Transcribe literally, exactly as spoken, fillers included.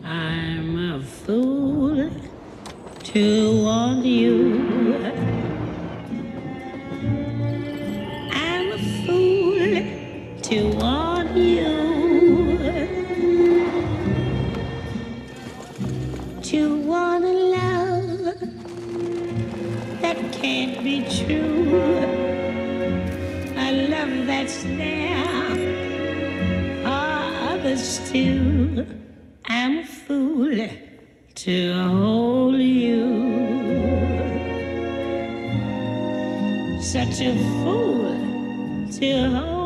I'm a fool to want you. I'm a fool to want you. To want a love that can't be true. A love that's there for others too. I'm a fool to hold you. Such a fool to hold